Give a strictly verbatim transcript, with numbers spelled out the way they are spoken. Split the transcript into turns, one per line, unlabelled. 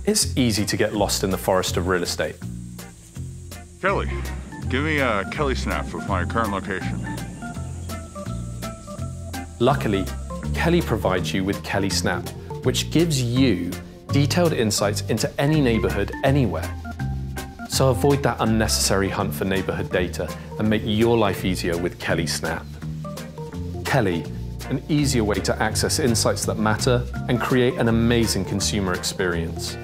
it's easy to get lost in the forest of real estate.
Kelly, give me a Kelly snap with my current location.
Luckily, KELLE provides you with KELLE Snap, which gives you detailed insights into any neighborhood anywhere. So avoid that unnecessary hunt for neighborhood data and make your life easier with KELLE Snap. KELLE, an easier way to access insights that matter and create an amazing consumer experience.